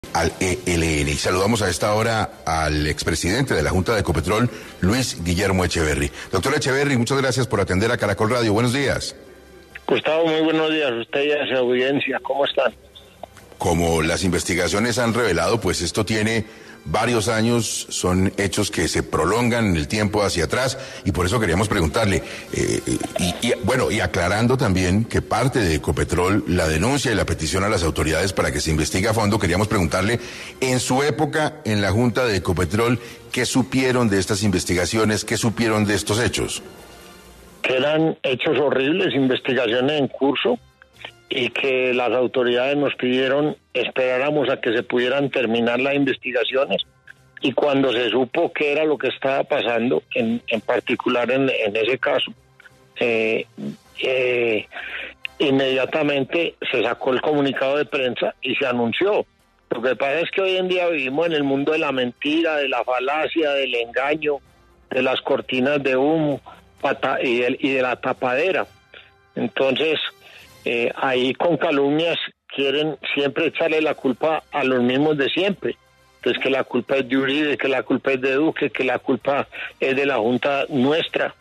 al ELN. Y saludamos a esta hora al expresidente de la Junta de Ecopetrol, Luis Guillermo Echeverry. Doctor Echeverry, muchas gracias por atender a Caracol Radio. Buenos días. Gustavo, muy buenos días. Usted y a su audiencia, ¿cómo están? Como las investigaciones han revelado, pues esto tiene varios años, son hechos que se prolongan en el tiempo hacia atrás, y por eso queríamos preguntarle, y aclarando también que parte de Ecopetrol, la denuncia y la petición a las autoridades para que se investigue a fondo, queríamos preguntarle, en su época en la Junta de Ecopetrol, ¿qué supieron de estas investigaciones? ¿Qué supieron de estos hechos? Que eran hechos horribles, investigaciones en curso, y que las autoridades nos pidieron esperáramos a que se pudieran terminar las investigaciones, y cuando se supo qué era lo que estaba pasando, en particular en ese caso, inmediatamente se sacó el comunicado de prensa y se anunció. Lo que pasa es que hoy en día vivimos en el mundo de la mentira, de la falacia, del engaño, de las cortinas de humo y de la tapadera. Entonces, ahí con calumnias quieren siempre echarle la culpa a los mismos de siempre. Entonces, que la culpa es de Uribe, que la culpa es de Duque, que la culpa es de la Junta nuestra.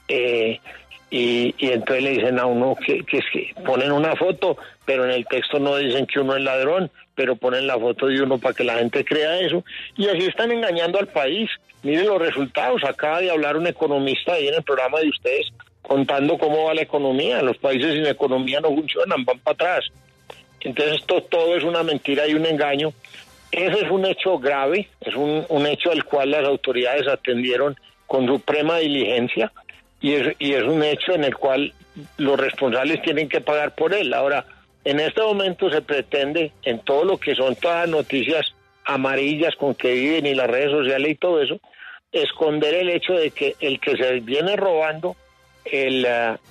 Y entonces le dicen a uno que ponen una foto, pero en el texto no dicen que uno es ladrón, pero ponen la foto de uno para que la gente crea eso. Y así están engañando al país. Miren los resultados. Acaba de hablar un economista ahí en el programa de ustedes, contando cómo va la economía. Los países sin economía no funcionan, van para atrás. Entonces todo es una mentira y un engaño. Ese es un hecho grave, es un hecho al cual las autoridades atendieron con suprema diligencia, y es un hecho en el cual los responsables tienen que pagar por él. Ahora, en este momento se pretende, en todo lo que son todas las noticias amarillas con que viven y las redes sociales y todo eso, esconder el hecho de que el que se viene robando el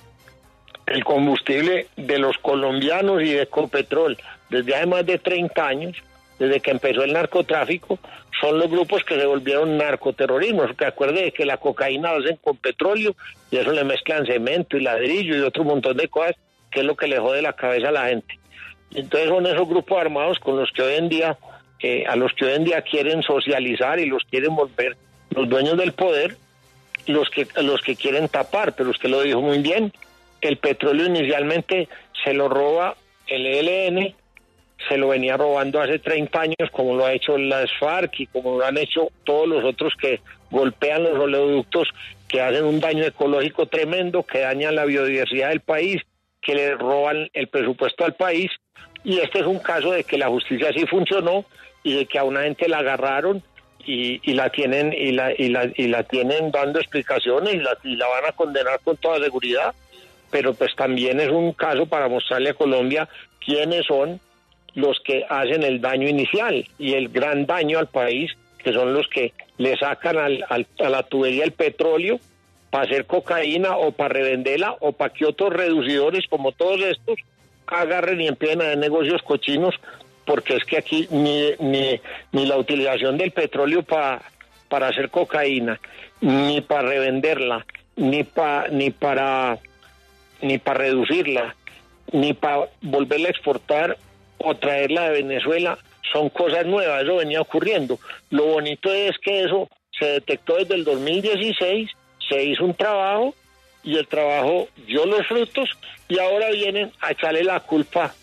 combustible de los colombianos y de Ecopetrol desde hace más de 30 años, desde que empezó el narcotráfico, son los grupos que se volvieron narcoterrorismo. Que acuerde que la cocaína la hacen con petróleo y eso le mezclan cemento y ladrillo y otro montón de cosas, que es lo que le jode la cabeza a la gente. Entonces son esos grupos armados con los que hoy en día, a los que hoy en día quieren socializar y los quieren volver los dueños del poder, los que quieren tapar. Pero usted lo dijo muy bien, el petróleo inicialmente se lo roba el ELN, se lo venía robando hace 30 años, como lo ha hecho las FARC y como lo han hecho todos los otros que golpean los oleoductos, que hacen un daño ecológico tremendo, que dañan la biodiversidad del país, que le roban el presupuesto al país. Y este es un caso de que la justicia sí funcionó y de que a una gente la agarraron y la tienen dando explicaciones y la van a condenar con toda seguridad. Pero pues también es un caso para mostrarle a Colombia quiénes son los que hacen el daño inicial y el gran daño al país, que son los que le sacan a la tubería el petróleo para hacer cocaína o para revenderla o para que otros reducidores como todos estos agarren y empiecen a hacer negocios cochinos, porque es que aquí ni la utilización del petróleo para hacer cocaína, ni para revenderla, ni para reducirla, ni para volverla a exportar o traerla de Venezuela, son cosas nuevas. Eso venía ocurriendo. Lo bonito es que eso se detectó desde el 2016, se hizo un trabajo y el trabajo dio los frutos, y ahora vienen a echarle la culpa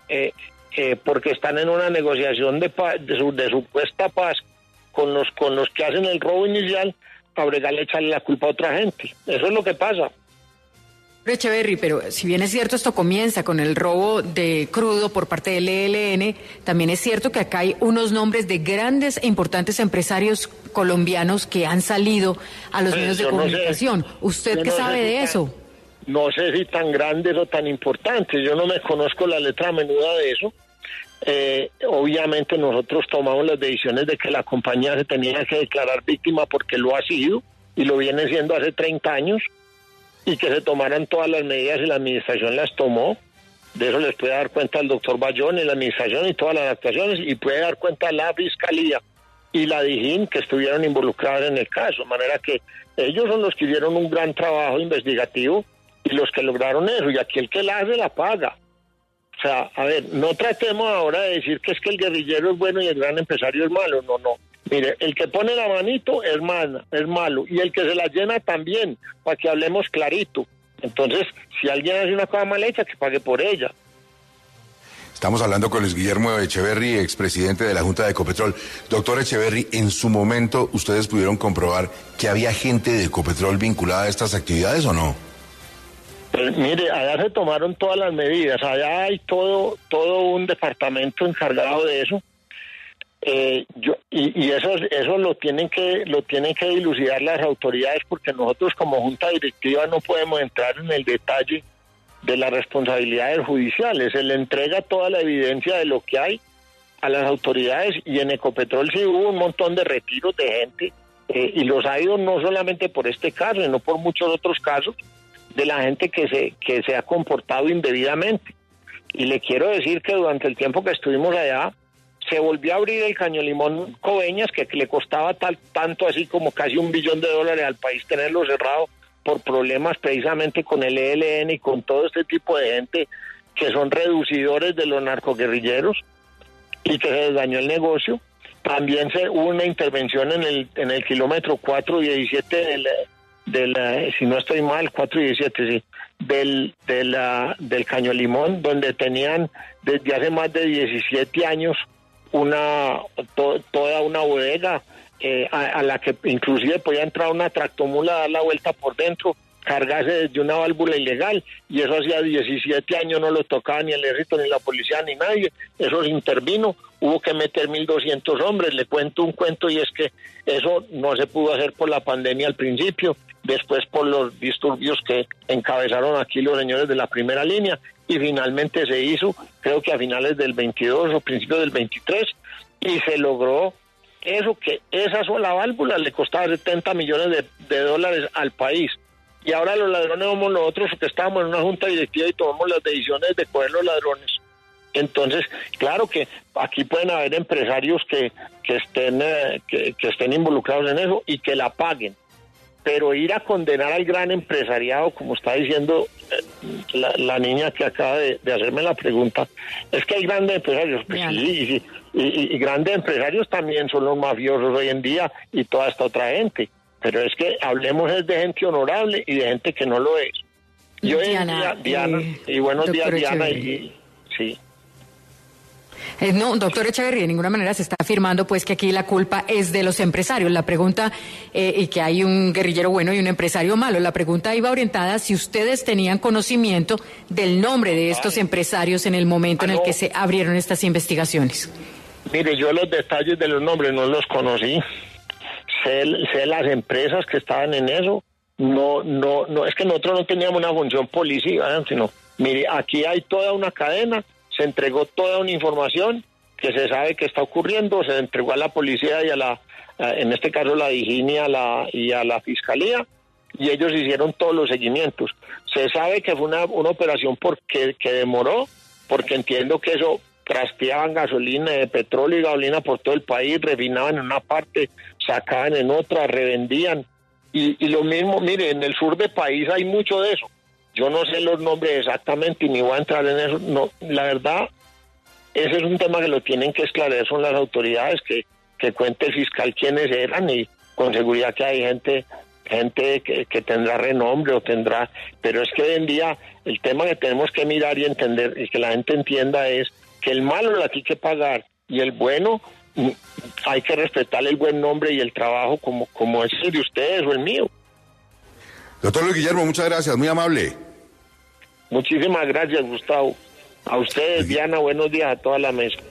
porque están en una negociación de supuesta paz con los que hacen el robo inicial, a bregarle echarle la culpa a otra gente. Eso es lo que pasa. Echeverry, pero si bien es cierto esto comienza con el robo de crudo por parte del ELN, también es cierto que acá hay unos nombres de grandes e importantes empresarios colombianos que han salido a los medios de comunicación. No sé, ¿usted qué sabe de eso? No sé si tan grandes o tan importantes, yo no me conozco la letra menuda de eso. Obviamente nosotros tomamos las decisiones de que la compañía se tenía que declarar víctima porque lo ha sido y lo viene siendo hace 30 años. Y que se tomaran todas las medidas y la administración las tomó. De eso les puede dar cuenta el doctor Bayón en la administración y todas las actuaciones, y puede dar cuenta la Fiscalía y la DIJÍN, que estuvieron involucradas en el caso. De manera que ellos son los que hicieron un gran trabajo investigativo y los que lograron eso, y aquí el que la hace la paga. O sea, a ver, no tratemos ahora de decir que es que el guerrillero es bueno y el gran empresario es malo. No, no. Mire, el que pone la manito es malo. Y el que se la llena también, para que hablemos clarito. Entonces, si alguien hace una cosa mal hecha, que pague por ella. Estamos hablando con Luis Guillermo Echeverry, expresidente de la Junta de Ecopetrol. Doctor Echeverry, en su momento, ¿ustedes pudieron comprobar que había gente de Ecopetrol vinculada a estas actividades o no? Pues mire, allá se tomaron todas las medidas, allá hay todo un departamento encargado de eso. Eso lo tienen que dilucidar las autoridades, porque nosotros como Junta Directiva no podemos entrar en el detalle de las responsabilidades judiciales. Se le entrega toda la evidencia de lo que hay a las autoridades, y en Ecopetrol sí hubo un montón de retiros de gente, y los ha ido no solamente por este caso, sino por muchos otros casos de la gente que se ha comportado indebidamente. Y le quiero decir que durante el tiempo que estuvimos allá, se volvió a abrir el Caño Limón Coveñas, que le costaba tanto así como casi $1 billón al país tenerlo cerrado por problemas precisamente con el ELN y con todo este tipo de gente que son reducidores de los narcoguerrilleros, y que se les dañó el negocio. También hubo una intervención en el kilómetro 417 si no estoy mal, 417, sí, del Caño Limón, donde tenían desde hace más de 17 años toda una bodega a la que inclusive podía entrar una tractomula a dar la vuelta por dentro, cargarse desde una válvula ilegal, y eso hacía 17 años no lo tocaba ni el ejército, ni la policía, ni nadie. Eso se intervino, hubo que meter 1.200 hombres. Le cuento un cuento, y es que eso no se pudo hacer por la pandemia al principio, después por los disturbios que encabezaron aquí los señores de la primera línea, y finalmente se hizo, creo que a finales del 22 o principios del 23, y se logró eso, que esa sola válvula le costaba $70 millones al país. Y ahora los ladrones somos nosotros, que estábamos en una junta directiva y tomamos las decisiones de coger los ladrones. Entonces, claro que aquí pueden haber empresarios que estén involucrados en eso y que la paguen, pero ir a condenar al gran empresariado, como está diciendo la niña que acaba de hacerme la pregunta, es que hay grandes empresarios, pues sí, y grandes empresarios también son los mafiosos hoy en día y toda esta otra gente, pero es que hablemos es de gente honorable y de gente que no lo es. Y hoy en día, Diana, y buenos días, Diana, sí. No, doctor Echeverry, de ninguna manera se está afirmando pues que aquí la culpa es de los empresarios. La pregunta, y que hay un guerrillero bueno y un empresario malo, la pregunta iba orientada si ustedes tenían conocimiento del nombre de estos empresarios en el momento en el que se abrieron estas investigaciones. Mire, yo los detalles de los nombres no los conocí. Sé las empresas que estaban en eso. No, es que nosotros no teníamos una función policial, sino, mire, aquí hay toda una cadena. Se entregó toda una información que se sabe que está ocurriendo, se entregó a la policía y en este caso la DIJÍN y a la fiscalía, y ellos hicieron todos los seguimientos. Se sabe que fue una operación que demoró, porque entiendo que eso trasteaban gasolina, petróleo y gasolina por todo el país, refinaban en una parte, sacaban en otra, revendían, y lo mismo, mire, en el sur del país hay mucho de eso. Yo no sé los nombres exactamente y ni voy a entrar en eso. No, la verdad, ese es un tema que lo tienen que esclarecer son las autoridades, que cuente el fiscal quiénes eran, y con seguridad que hay gente que tendrá renombre o tendrá, pero es que hoy en día el tema que tenemos que mirar y entender y que la gente entienda es que el malo lo hay que pagar y el bueno hay que respetar el buen nombre y el trabajo como es el de ustedes o el mío. Doctor Luis Guillermo, muchas gracias, muy amable. Muchísimas gracias, Gustavo. A ustedes, Diana, buenos días a toda la mesa.